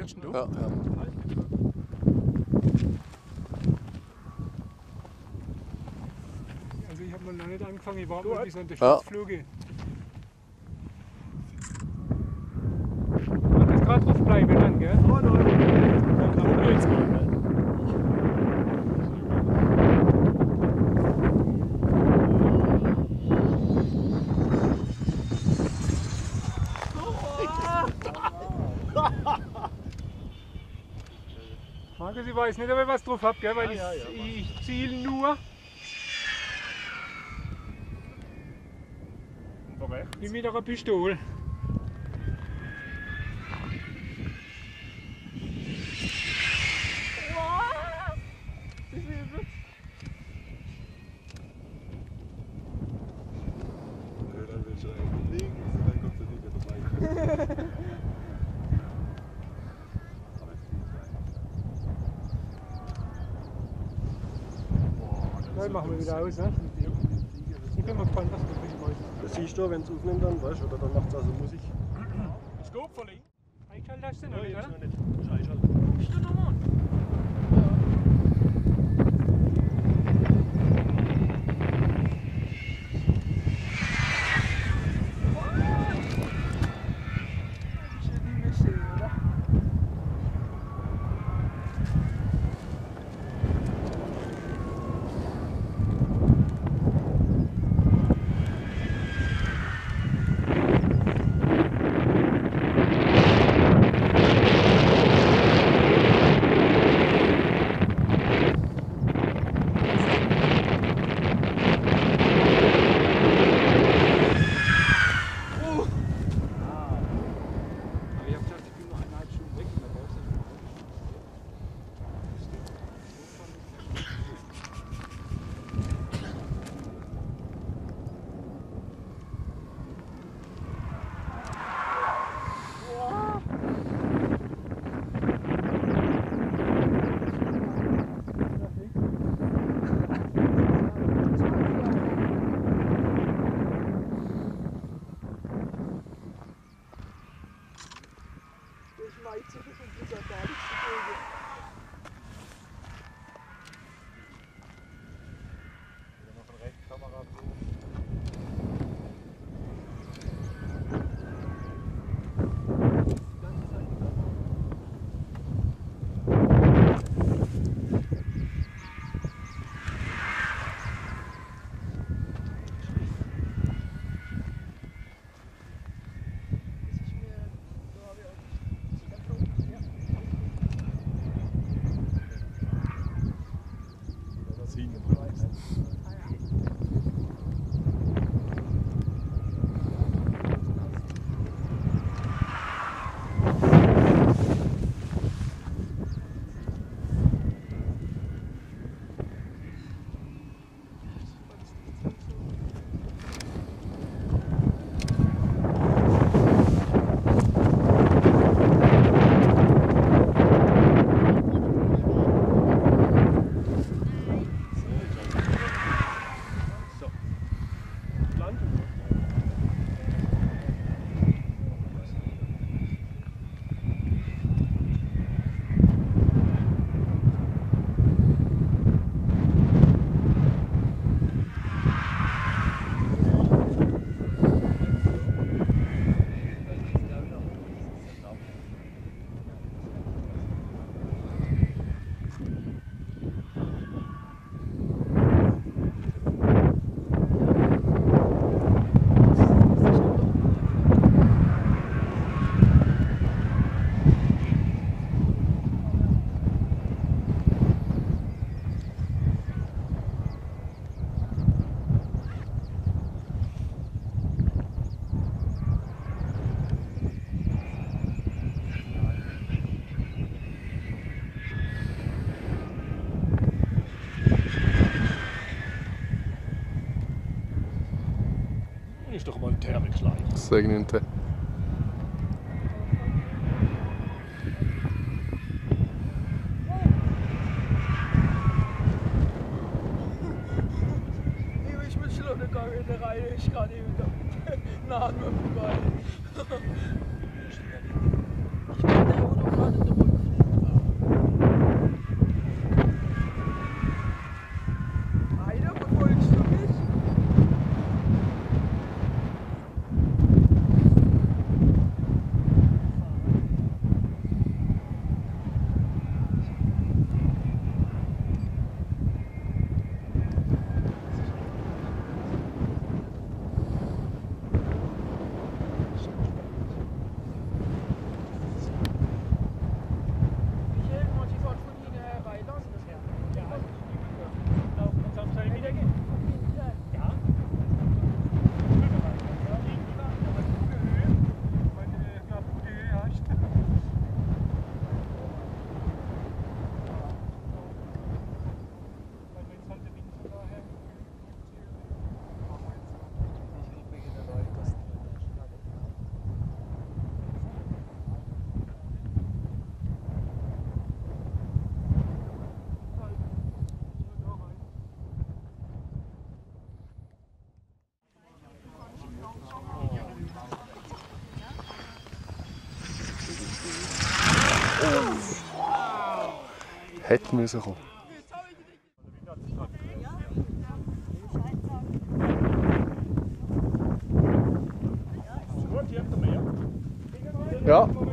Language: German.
Jetzt du? Ja. Also ich habe noch nicht angefangen, ich war mal bis an der Ja. Sturzfluge. Man kann gerade drauf bleiben dann, gell? Oh nein. Da kann man jetzt mal, ne? Markus, ich weiß nicht, ob ich was drauf habe, gell? Weil Ja, ich ziele nur wie mit einer Pistole. Dann willst du eigentlich links und dann kommst du nicht mehr dabei. Dann machen wir wieder aus, ne? Ich bin mal gespannt, was du für die Mäuse. Das siehst du, wenn es aufnimmt dann, weißt du, oder dann macht es also Musik. Scope verlegen? Einschalten hast du noch nicht, Jetzt oder? noch nicht. Musst du einschalten. Bist du nochmal? Aber ich habe gesagt, ich bin noch 1,5 Stunden weg und dann brauchst du nicht mehr. Ich weiß nicht, das hat gar nichts zu tun. Noch von rechts Kamera. Ist doch mal ein Thermikschleich. Segnente. Ich bin schon gegangen in der Reihe, ich kann nicht wieder nah an mir vorbei. Ich bin der Auto gerade Hätte müssen kommen. Gut, hier habt ihr mehr. Ja.